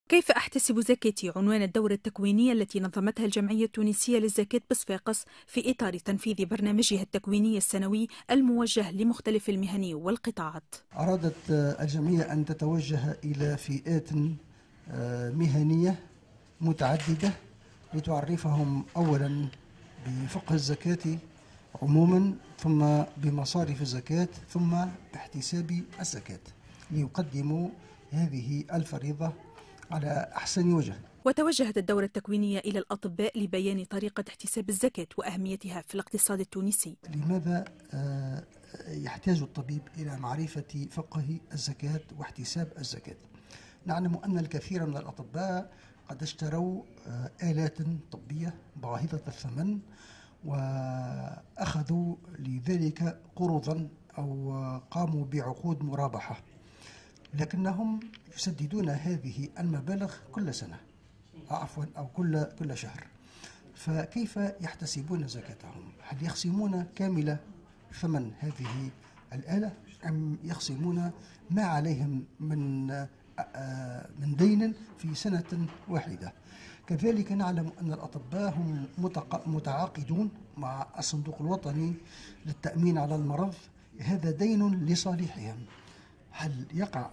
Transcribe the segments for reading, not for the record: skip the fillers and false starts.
كيف أحتسب زكاتي؟ عنوان الدورة التكوينية التي نظمتها الجمعية التونسية للزكاة بصفاقس في إطار تنفيذ برنامجها التكويني السنوي الموجه لمختلف المهن والقطاعات. أرادت الجمعية أن تتوجه إلى فئات مهنية متعددة لتعرفهم أولا بفقه الزكاة عموما، ثم بمصارف الزكاة، ثم باحتساب الزكاة، ليقدموا هذه الفريضة على أحسن وجه. وتوجهت الدورة التكوينية إلى الأطباء لبيان طريقة احتساب الزكاة وأهميتها في الاقتصاد التونسي. لماذا يحتاج الطبيب إلى معرفة فقه الزكاة واحتساب الزكاة؟ نعلم أن الكثير من الأطباء قد اشتروا آلات طبية باهظة الثمن وأخذوا لذلك قروضا أو قاموا بعقود مرابحة، لكنهم يسددون هذه المبالغ كل سنة أو كل شهر. فكيف يحتسبون زكاتهم؟ هل يخصمون كامل ثمن هذه الآلة أم يخصمون ما عليهم من دين في سنة واحدة؟ كذلك نعلم أن الأطباء هم متعاقدون مع الصندوق الوطني للتأمين على المرض، هذا دين لصالحهم. هل يقع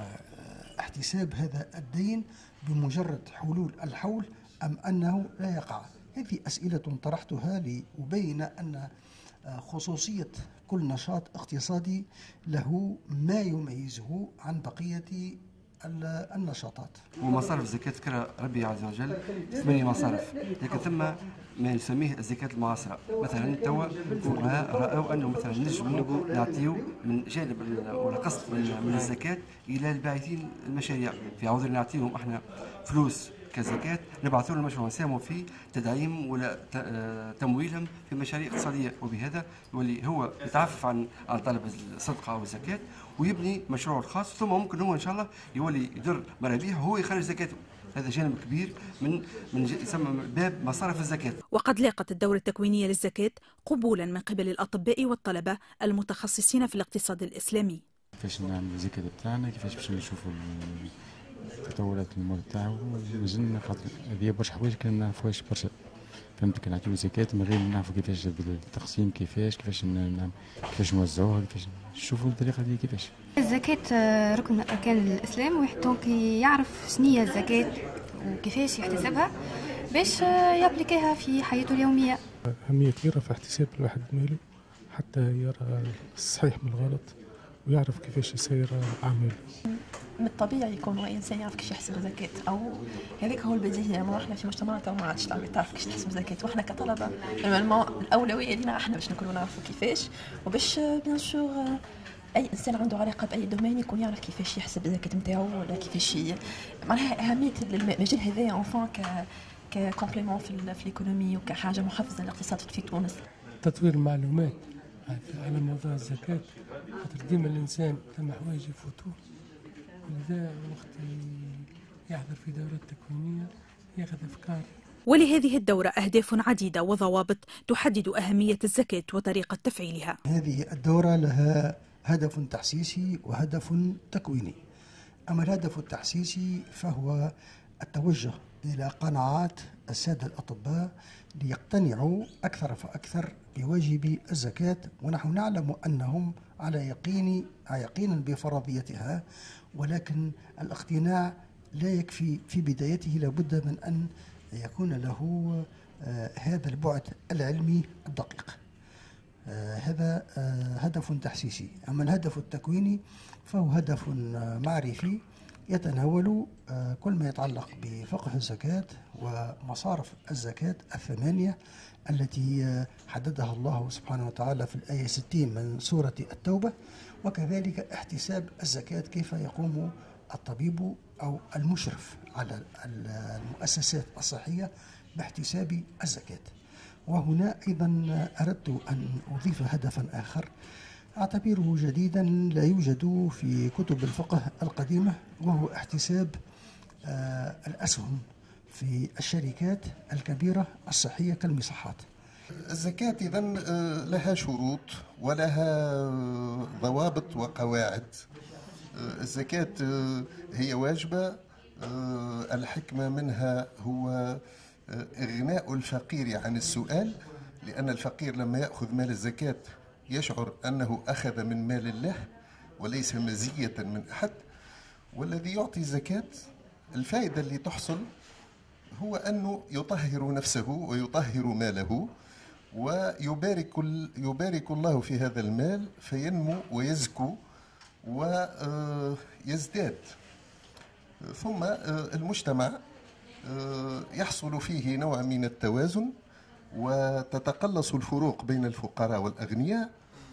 احتساب هذا الدين بمجرد حلول الحول أم أنه لا يقع؟ هذه أسئلة طرحتها لأبين أن خصوصية كل نشاط اقتصادي له ما يميزه عن بقية النشاطات. ومصارف الزكاة ذكرها ربي عز وجل 8 مصارف، لكن ثم ما يسميه الزكاة المعاصرة. مثلا توا الفقهاء رأوا أنه مثلا نجم نعطيو من جانب ولا قسط من الزكاة إلى الباعثين المشاريع، في عوض نعطيهم احنا فلوس كزكاة نبعثوا لهم مشروع نساهموا في تدعيم ولا تمويلهم في مشاريع اقتصادية، وبهذا يولي هو يتعفف عن طلب الصدقة أو الزكاة ويبني مشروعه الخاص، ثم ممكن هو إن شاء الله يولي يدر مرابيح وهو يخرج زكاته. هذا جانب كبير من يسمى باب مصارف الزكاة. وقد لاقت الدورة التكوينية للزكاة قبولا من قبل الأطباء والطلبة المتخصصين في الاقتصاد الإسلامي. كيفاش نعمل الزكاة بتاعنا، كيفاش باش نشوفوا تطورات الامور تاعو، مازلنا خاطر هذه برشا حوايج كنا ما نعرفوهاش برشا. فهمت، كان نعطيو زكاة من غير نعرفوا كيفاش التقسيم، كيفاش نوزعوها، كيفاش نشوفوا الطريقة دي كيفاش. الزكاة ركن من أركان الإسلام، ويحتاج يعرف شنية الزكاة وكيفاش يحتسبها باش يابليكيها في حياته اليومية. أهمية كبيرة في احتساب الواحد ماله حتى يرى الصحيح من الغلط ويعرف كيفاش يسير أعماله. من الطبيعي يكون انسان يعرف كيفاش يحسب الزكاه، او هذاك هو البديهي. اما احنا في مجتمعنا ما عادش تعرف كيفاش تحسب الزكاه، واحنا كطلبه الاولويه لنا احنا باش نكونوا نعرفوا كيفاش، وباش بيان سور اي انسان عنده علاقه باي دومين يكون يعرف كيفاش يحسب الزكاه نتاعو ولا كيفاش معناها اهميه المجال هذايا اونفان ككومبليمون في الايكونومي وكحاجه محفزه للاقتصاد في تونس. تطوير المعلومات على موضوع الزكاه، خاطر ديما الانسان ثم حوايج يفوتوه، ولذا وقت يحضر في دورات تكوينية ياخذ أفكار. ولهذه الدورة أهداف عديدة وضوابط تحدد أهمية الزكاة وطريقة تفعيلها. هذه الدورة لها هدف تحسيسي وهدف تكويني. أما الهدف التحسيسي فهو التوجه إلى قناعات السادة الأطباء ليقتنعوا أكثر فأكثر بواجب الزكاة، ونحن نعلم أنهم على يقين بفرضيتها، ولكن الاقتناع لا يكفي في بدايته، لابد من أن يكون له هذا البعد العلمي الدقيق. هذا هدف تحسيسي. أما الهدف التكويني فهو هدف معرفي يتناول كل ما يتعلق بفقه الزكاة ومصارف الزكاة 8 التي حددها الله سبحانه وتعالى في الآية 60 من سورة التوبة، وكذلك احتساب الزكاة، كيف يقوم الطبيب أو المشرف على المؤسسات الصحية باحتساب الزكاة. وهنا أيضا أردت أن أضيف هدفا آخر أعتبره جديدا لا يوجد في كتب الفقه القديمة، وهو احتساب الأسهم في الشركات الكبيرة الصحية كالمصحات. الزكاة إذن لها شروط ولها ضوابط وقواعد. الزكاة هي واجبة الحكمة منها هو إغناء الفقير عن السؤال، لأن الفقير لما يأخذ مال الزكاة يشعر أنه أخذ من مال الله وليس مزية من أحد. والذي يعطي الزكاة الفائدة اللي تحصل هو أنه يطهر نفسه ويطهر ماله، ويبارك الله في هذا المال فينمو ويزكو ويزداد. ثم المجتمع يحصل فيه نوع من التوازن، وتتقلص الفروق بين الفقراء والأغنياء،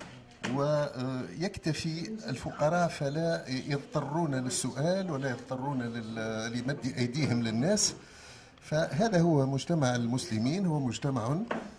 ويكتفي الفقراء فلا يضطرون للسؤال ولا يضطرون لمد أيديهم للناس. فهذا هو مجتمع المسلمين، هو مجتمع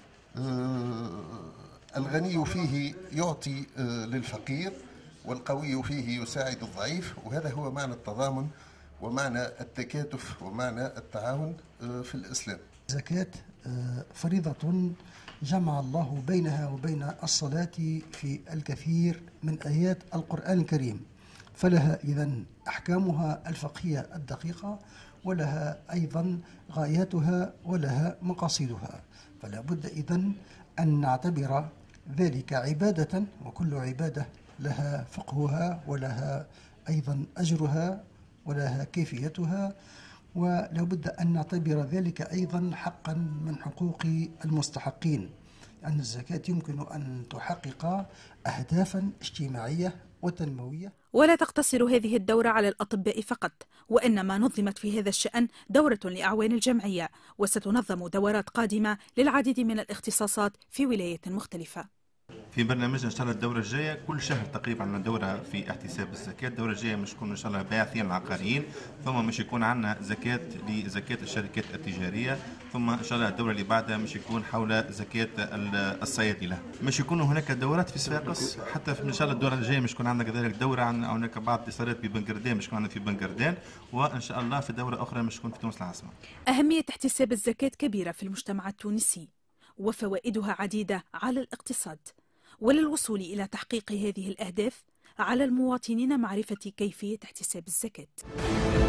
الغني فيه يعطي للفقير والقوي فيه يساعد الضعيف، وهذا هو معنى التضامن ومعنى التكاتف ومعنى التعاون في الإسلام. الزكاة فريضة جمع الله بينها وبين الصلاة في الكثير من آيات القرآن الكريم، فلها إذن أحكامها الفقهية الدقيقة، ولها أيضا غاياتها ولها مقاصدها. فلا بد إذن أن نعتبر ذلك عبادة، وكل عبادة لها فقهها ولها أيضا أجرها ولها كيفيتها، ولا بد أن نعتبر ذلك أيضا حقا من حقوق المستحقين، أن الزكاة يمكن أن تحقق أهدافا اجتماعية وتنموية. ولا تقتصر هذه الدورة على الأطباء فقط، وإنما نظمت في هذا الشأن دورة لأعوان الجمعية، وستنظم دورات قادمة للعديد من الاختصاصات في ولايات مختلفة. في برنامجنا ان شاء الله الدوره الجايه كل شهر تقريبا عندنا دوره في احتساب الزكاه. الدوره الجايه مش تكون ان شاء الله باعثين العقاريين، ثم مش يكون عندنا زكاه لزكاه الشركات التجاريه، ثم ان شاء الله الدوره اللي بعدها مش يكون حول زكاه الصيادله. مش يكون هناك دورات في صفاقس، حتى ان شاء الله الدوره الجايه مش تكون عندنا كذلك دوره عن هناك بعض الاتصالات ببنجردان مش تكون عندنا في بنجردان، وان شاء الله في دوره اخرى مش تكون في تونس العاصمه. اهميه احتساب الزكاه كبيره في المجتمع التونسي، وفوائدها عديده على الاقتصاد. وللوصول إلى تحقيق هذه الأهداف على المواطنين معرفة كيفية احتساب الزكاة.